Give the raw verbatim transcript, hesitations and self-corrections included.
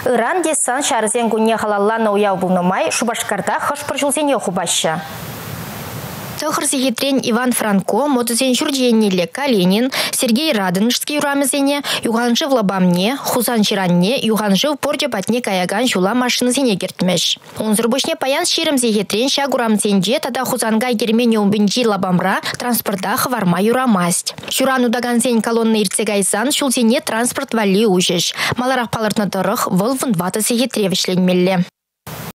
Иран десан шарызен күнне халаллан уяу бұлнымай, Шубашкарда хышпыр жылзене хубашы. Цохр сехитрен Иван Франко, мотозен Журденниле Калинин, Сергей Радонежский урамызене, юганжы в Лабамне, Хузан Чиранне, юганжы в порте патне каяган жула машины зене кертмеш. Он зрубышне паян ширым сехитрен шаг урамзенже, тада Хузанга гермене умбинжи Лабамра, транспорта хварма юрамасть. Шурану даганзен колонны ирцегайсан, шулзене транспорт вали ужеш. Маларах палыртна дырых, выл вынваты сехитревишленмелле.